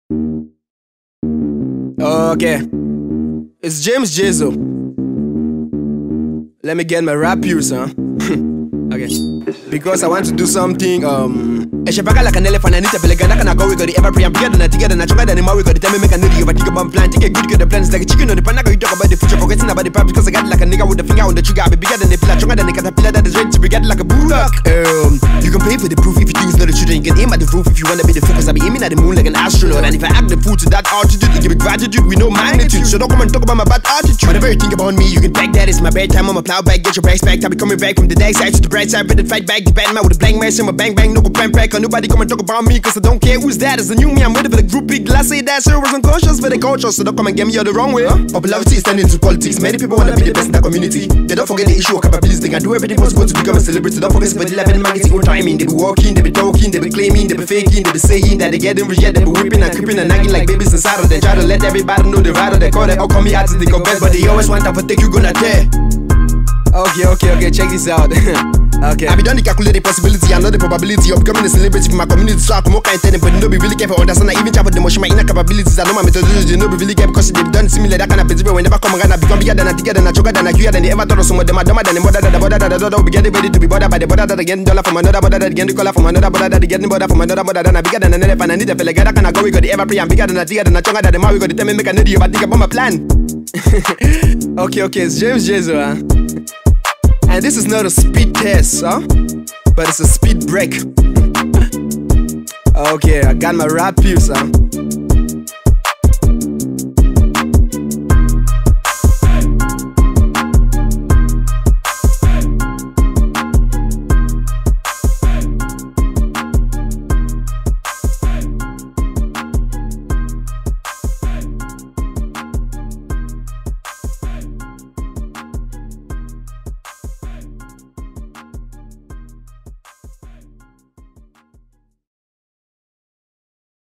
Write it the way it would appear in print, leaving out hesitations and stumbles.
Okay, it's James Jezo. Let me get my rap use, huh? Okay, because I want to do something. I should like an elephant. I need to feel like I go. We got the ever pre and together and together. And I try that anymore. We got the time make a nitty. But think about plan. Take a good the plans like a chicken on the pan. You talk about the future, forgetting about the past because I got like a nigga with the finger on the trigger. I be bigger than the pillar, stronger than the caterpillar that is ready to be get like a bullock. You can pay for the proof if you think it's not the truth. And you can aim at the roof if you wanna be the focus. I be aiming at the moon like an astronaut. And if I act the fool to that altitude, you give it gratitude with no magnitude. So don't come and talk about my bad attitude. Whatever you think about me, you can take that. It's my bedtime. I'm a plow back. Get your bags back. I'll be coming back from the dark side to the bright side. Better fight back. The bad man with a blank man. Say my bang bang. No go bang back. Nobody come and talk about me cause I don't care who's that. It's the new me. I'm ready for the group big glass. Say that sir was unconscious for the culture. So don't come and get me the wrong way. Popularity is turning into politics. Many people wanna be the best in that community. They don't forget the issue of capabilities. They can do everything possible to become a celebrity. Don't forget somebody 11 magazine on timing. They be walking, they be talking, they be claiming, they be faking, they be saying that they getting rich, yet they be whipping and creeping and nagging like babies inside of them. Try to let everybody know the right of the call. They all call me out to the confess, but they always want to take you gonna tear. Okay, check this out. Okay, I be done to calculate the possibility and not the probability of becoming a celebrity for my community. So I come okay and but no be really care for understand. I even travel the motion my inner capabilities. I know my methodology, no be really care because they done similar that kind of business. When never come around, I become bigger than I together than I choker than I cure than they ever thought of some of them are dumber than the mother that the border that the daughter will be getting ready to be bothered by the border that again dollar from another border that again the color from another border that again the border from another border than I bigger than an elephant. I need a fella that can I go. We got the ever pre and bigger than I together than I choker than the mouth. We got the time make a nitty but think about my plan. Okay, it's James Jezo, huh? And this is not a speed test, huh? But it's a speed break. Okay, I got my rap piece, huh?